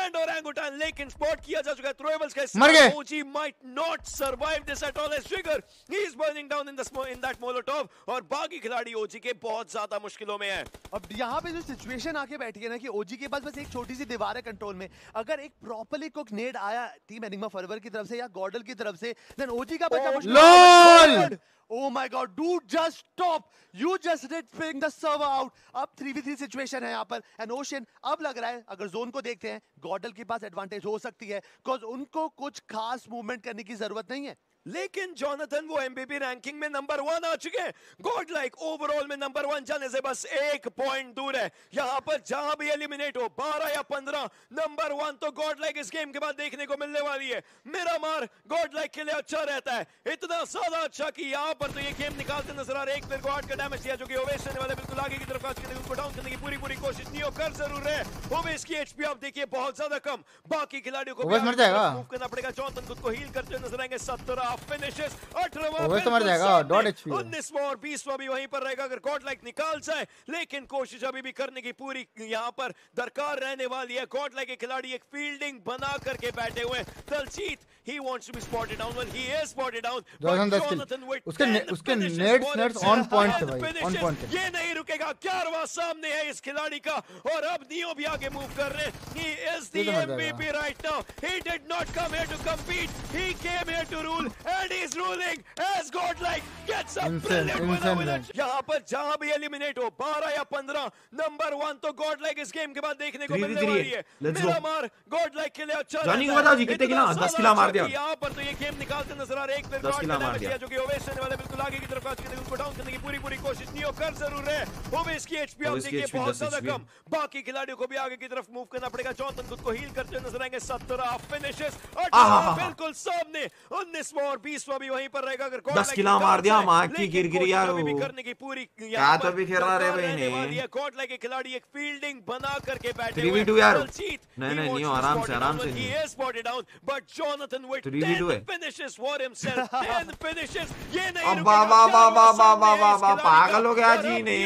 And Orangutan, लेकिन spot किया जा चुका है थ्रोएबल्स का। मर गए। OG might not survive this at all as trigger he is burning down in that Molotov, और बाकी खिलाड़ी ओजी के बहुत ज्यादा मुश्किलों में है। अब यहाँ पे जो सिचुएशन आके बैठी है ना कि ओजी के पास बस एक छोटी सी दीवार है कंट्रोल में, अगर एक प्रॉपर्ली कुक नेड आया टीम एनिग्मा फॉरएवर की तरफ से या गॉर्डल की तरफ से, देन ओजी का बचा मुश्किल। LOL! Oh my God, dude, just stop! You just did bring the server out. अब 3v3 सिचुएशन है यहाँ पर, एंड ओशन अब लग रहा है अगर जोन को देखते हैं गॉर्डल के पास एडवांटेज हो सकती है, बिकॉज उनको कुछ खास मूवमेंट करने की जरूरत नहीं है। लेकिन जोनाथन वो एमबीपी रैंकिंग में नंबर 1 आ चुके हैं, गॉड लाइक ओवरऑल में नंबर 1 जाने से बस 1 पॉइंट दूर है। यहाँ पर जहां भी एलिमिनेट हो 12 या 15, नंबर 1 तो गॉड लाइक इस गेम के बाद देखने को मिलने वाली है। मेरा मार गॉड लाइक के लिए अच्छा रहता है, इतना ज्यादा अच्छा कि यहाँ पर तो ये गेम निकालते नजर आ रहे। एक प्लेयर को 8 का डैमेज दिया, जो कि ओवेश रहने वाले बिल्कुल आगे की तरफ आज के उनको डाउन करने की पूरी कोशिश नहीं हो कर जरूर रहे। ओवेश की एचपी आप देखिए बहुत ज्यादा कम, बाकी खिलाड़ियों को ओवेश मर जाएगा, मूव करना पड़ेगा। जॉनथन खुद को हील करते हुए नजर आएंगे। 17 फिनिशेस, 18वां ओवेश तो मर जाएगा, डॉट एचपी 19वां और 20वां भी वहीं पर रहेगा अगर गॉड लाइक निकाल जाए, लेकिन कोशिश अभी भी करने की पूरी यहाँ पर दरकार रहने वाली है। गॉड लाइक के खिलाड़ी एक फील्डिंग बना करके बैठे हुए। Daljeet he wants to be spotted down, well he is spotted down, Jonathan उसके नेट्स ऑन पॉइंट है भाई, ऑन पॉइंट है। ये नहीं रुकेगा, 11वां सामने है इस खिलाड़ी का, और अब नियो भी आगे मूव कर रहे हैं। he is the MVP right now, he did not come here to compete, he came here to rule and he is ruling as godlike gets a brilliant winner। यहाँ पर जहां भी एलिमिनेट हो 12 या 15, नंबर 1 तो गॉडलाइक इस game के बाद देखने को मिलने वाली है। मेरा मार गॉडलाइक के लिए अच्छा जानी को बताओ जी कितने किला 10 किला मार दिया। यहाँ पर तो ये गेम निकालते नजर आ रहे। एक प्लेयर को 8 का डैमेज दिया, जो कि ओवेश रहने वाले बिल्कुल आगे की तरफ आज के उनको डाउन करने की पूरी कोशिश नहीं हो कर जरूर रहे। ओवेश की एचपी आप देखिए बहुत ज्यादा कम, बाकी खिलाड़ियों को भी आगे की तरफ मूव करना पड़ेगा। जॉनथन खुद को हील करते हुए नजर आएंगे। 17 फिनिशेस, 18 बिल्कुल सामने, 19वां और 20वां भी वहीं पर रहेगा अगर 10 किला मार दिया। मां की गिरगिरी यार भी करने की पूरी क्या तो भी खेल रहा रे भाई ने। गॉडलाइक के खिलाड़ी एक फील्डिंग बना करके बैठे हुए। 3v2 यार, नहीं आराम से he is spotted down, but Jonathan with 10 finishes for himself, 10 finishes, ये नहीं रुकेगा। पागल हो गया जी ने,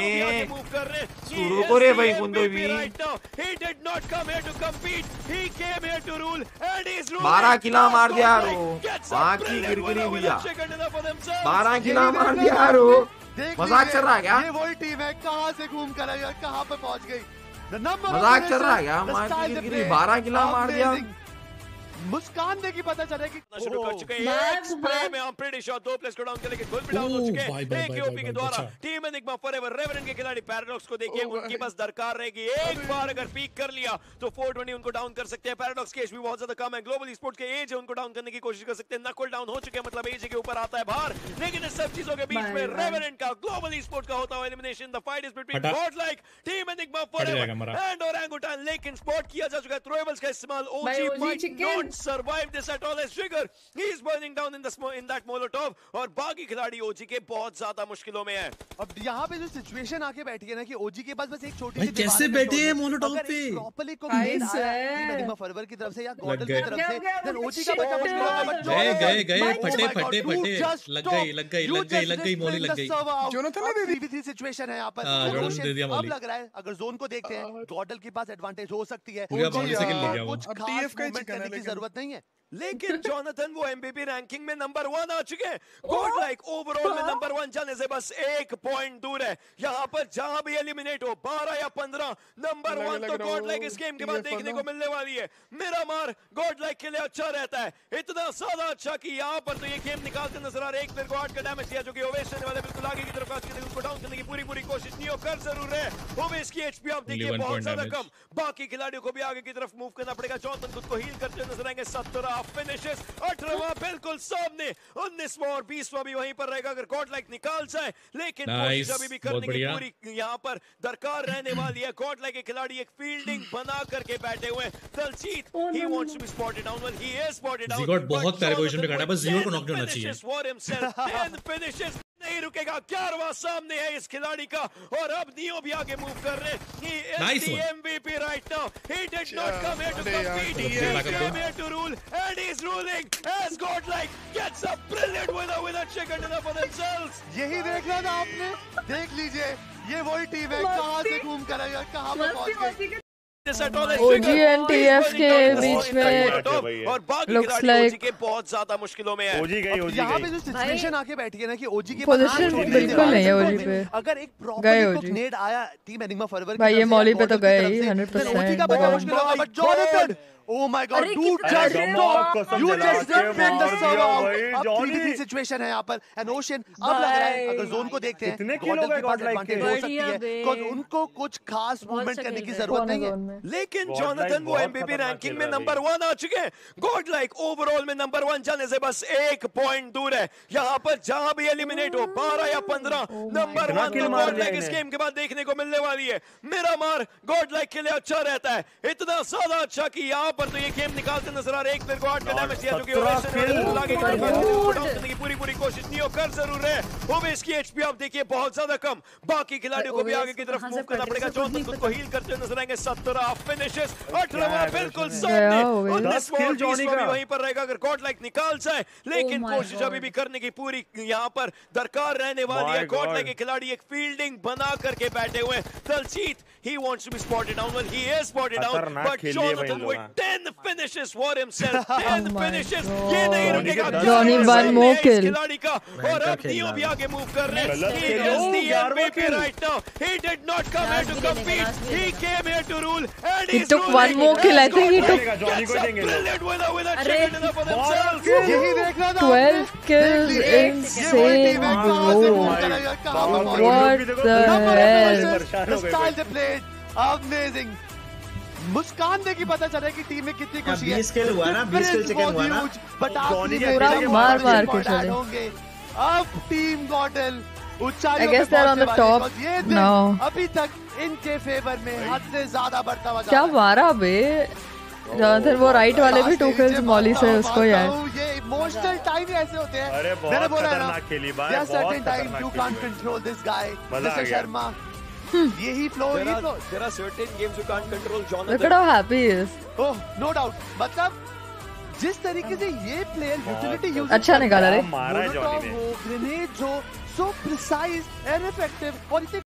शुरू को रे भाई कुंदो भी। he did not come here to compete, he came here to rule and he is ruling। 12 किला मार दिया रो, मां की गिरगिरी भैया, 12 किला मार दिया रो। मजाक चल रहा है क्या? ये वही टीम है, कहां से घूम कर आई, कहां पे पहुंच गई। मजाक चल रहा है क्या? मां की गिरगिरी 12 किला मार दिया। मुस्कान देखी पता चला कि शुरू कर चुके हैं। एक स्प्रे में हम प्रीटी शॉट 2 प्लेस को डाउन कर लेके गोल भी डाउन हो चुके हैं एक ओपी के द्वारा। टीम एनिग्मा फॉरएवर रेवेनेंट के खिलाड़ी पैराडॉक्स को देखिए, उनकी बस दरकार रहेगी एक बार अगर पीक कर लिया तो 420 उनको डाउन कर सकते हैं। पैराडॉक्स के एज भी बहुत ज्यादा कम है, ग्लोबल स्पोर्ट्स के एज है उनको डाउन करने की कोशिश कर सकते हैं। नकल डाउन हो चुके हैं, मतलब एज के ऊपर आता है बाहर, लेकिन इस सब चीजों के बीच में रेवेनेंट का ग्लोबल स्पोर्ट्स का होता हुआ elimination. The fight is between Godlike, team Enigma forever and Orangutan, लेकिन स्पॉट किया जा चुका है थ्रोएबल्स का इस्तेमाल। OG might not survive this at all as trigger he is burning down in that molotov, और बाकी खिलाड़ी ओजी के बहुत ज्यादा मुश्किलों में है। अब यहाँ पे जो सिचुएशन आके बैठी है ना कि ओजी के पास बस एक छोटी सी कैसे बैठे हैं मोलोटोव पे, प्रॉपर्ली को नेड आया टीम एनिग्मा फॉरएवर की तरफ से या गॉर्डल की तरफ से, देन ओजी का बचा मुश्किल। गए फटे लग गई मोली लग गई। जोनाथन ने 3v3 सिचुएशन है यहाँ पर, अब लग रहा है अगर जोन को देखते हैं गॉर्डल के पास एडवांटेज हो सकती है, कुछ खास मूवमेंट करने की जरूरत नहीं है। लेकिन जोनाथन वो एमबीपी रैंकिंग में नंबर 1 आ चुके हैं, गॉडलाइक ओवरऑल में नंबर 1 जाने से बस 1 पॉइंट दूर है। यहाँ पर जहां भी एलिमिनेट हो 12 या 15, नंबर 1 तो गॉडलाइक इस गेम के बाद देखने को मिलने वाली है। मेरा मार गॉडलाइक के लिए अच्छा रहता है, इतना ज्यादा अच्छा कि यहाँ पर तो ये गेम निकालते नजर आ रहे। एक प्लेयर को 8 का डैमेज दिया, जो कि ओवेश रहने वाले बिल्कुल आगे की तरफ आज के उनको डाउन करने की पूरी कोशिश नहीं हो कर जरूर रहे। ओवेश की एचपी आप देखिए बहुत ज्यादा कम, बाकी खिलाड़ियों को भी आगे की तरफ मूव करना पड़ेगा। जॉनथन खुद को हील करते हुए नजर आएंगे। 17 फिनिशेस, 18वां बिल्कुल सामने, 19वां और 20वां भी वहीं पर रहेगा अगर गॉडलाइक निकाल जाए, लेकिन कोशिश अभी भी करने की पूरी यहाँ पर दरकार रहने वाली है। गॉडलाइक के खिलाड़ी एक फील्डिंग बना करके बैठे हुए। Daljeet he wants to be spotted down, well he is spotted down, ज़ीगोट बहुत प्यारे पोजीशन पे खड़ा है, बस ज़ीगोट को नॉक होना चाहिए। 10 finishes, नहीं रुकेगा, 11वां सामने है इस खिलाड़ी का, और अब नियो भी आगे मूव कर रहे हैं। He is the MVP right now, he did not come here to compete, he came here to rule and he is ruling as godlike gets a brilliant winner with a chicken dinner for themselves। यही देखना था आपने, देख लीजिए ये वही team है, कहां से घूम कर आई, कहां पे पहुंच गई। ओजी एंड टीएफ के बीच में और बाकी looks खिलाड़ी like ओजी के बहुत ज्यादा मुश्किलों में है। यहाँ पे जो सिचुएशन आके बैठी है ना कि ओजी के पोजीशन बिल्कुल नहीं है ओजी पे। अगर एक गए प्रॉपर ओजी। नेड आया टीम एनिग्मा फॉरवर्ड भाई ये मॉली पे तो गए ही 100%। ओजी का बचा मुश्किल होगा but Jonathan Oh my God, dude just stop! You just didn't make the serve out. अब 3v3 सिचुएशन है यहाँ पर and ओशन अब लग रहा है अगर जोन को देखते हैं गॉडल के पास एडवांटेज हो सकती है बिकॉज़ उनको कुछ खास मूवमेंट करने की जरूरत नहीं है। लेकिन जॉनथन वो एमबीपी रैंकिंग में नंबर 1 आ चुके हैं। गॉड लाइक ओवरऑल में नंबर 1 जाने से बस 1 पॉइंट दूर है। यहाँ पर जहां भी एलिमिनेट हो 12 या 15 नंबर 1 तो गॉड लाइक इस गेम के बाद देखने को मिलने वाली है। मेरा मार गॉड लाइक के लिए अच्छा रहता है, इतना ज्यादा अच्छा कि यहाँ पर तो ये गेम निकालते नजर आ रहे। एक को 8 का डैमेज दिया जो कि की पूरी कोशिश नहीं कर जरूर है। ओवेस की एचपी आप देखिए बहुत ज्यादा कम, बाकी खिलाड़ियों को भी आगे की तरफ मूव करना पड़ेगा। जॉनथन खुद को हील करते हुए नजर आएंगे। 17 फिनिशेस 18वां बिल्कुल सामने 19 स्मॉल जॉनी का भी वहीं पर रहेगा अगर गॉड लाइक निकाल जाए, लेकिन कोशिश अभी भी करने की पूरी यहाँ पर दरकार रहने वाली है। गॉड लाइक के खिलाड़ी एक फील्डिंग बना करके बैठे हुए। Daljeet he wants to be spotted down, well he is spotted out, but Jonathan with 10 finishes for himself, 10 finishes, ये नहीं रुकेगा Johnny one more kill खिलाड़ी का। और अब नियो भी आगे मूव कर रहे हैं। He is the MVP right now, he did not come here to compete, he came here to rule and he took one more kill. I think he took 12 kills. Insane bro, what the hell. Amazing. मुस्कान देखी पता चला कि team में कितनी खुशी है। 20 किल हुआ ना, 20 किल चिकन हुआ ना। बट पूरा मार के चले। अब टीम गॉडल I guess they're on the top now. अभी तक इनके फेवर में हद से ज्यादा बढ़ता हुआ क्या मारा बे जॉनथन। वो राइट वाले भी 2 kills मॉली से उसको यार। ये इमोशनल टाइम ही ऐसे होते हैं। मैंने बोला खतरनाक खेली भाई, बहुत खतरनाक you can't control this guy, Mr. Sharma. यही flow there are certain games you can't control Jonathan. Look at how happy he is. Oh, no doubt. मतलब जिस तरीके से ये प्लेयर यूटिलिटी यूज अच्छा निकाला रे। ग्रेनेड जो so precise and effective और इतने